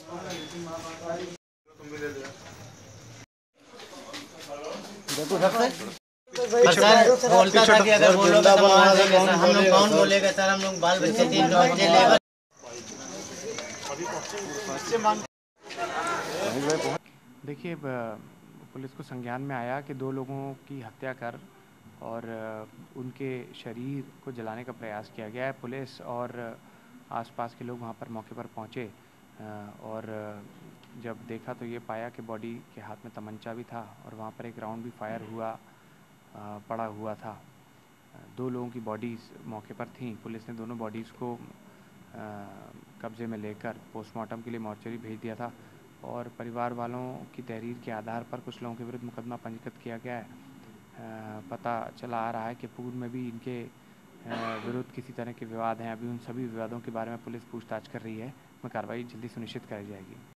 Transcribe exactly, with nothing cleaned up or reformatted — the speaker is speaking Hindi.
देखो सबसे सर बोलता था कि अगर बोलोगे तो मार देंगे सर। हम लोग कौन बोलेगा सर? हम लोग बाल बच्चे तीन बच्चे लेबर। देखिए, पुलिस को संज्ञान में आया कि दो लोगों की हत्या कर और उनके शरीर को जलाने का प्रयास किया गया है। पुलिस और आसपास के लोग वहां पर मौके पर पहुंचे और जब देखा तो ये पाया कि बॉडी के हाथ में तमंचा भी था और वहां पर एक राउंड भी फायर हुआ पड़ा हुआ था। दो लोगों की बॉडीज़ मौके पर थीं। पुलिस ने दोनों बॉडीज़ को कब्ज़े में लेकर पोस्टमार्टम के लिए मॉर्चरी भेज दिया था और परिवार वालों की तहरीर के आधार पर कुछ लोगों के विरुद्ध मुकदमा पंजीकृत किया गया है। पता चला आ रहा है कि पूर्व में भी इनके विरुद्ध किसी तरह के विवाद हैं। अभी उन सभी विवादों के बारे में पुलिस पूछताछ कर रही है। में कार्रवाई जल्दी सुनिश्चित कराई जाएगी।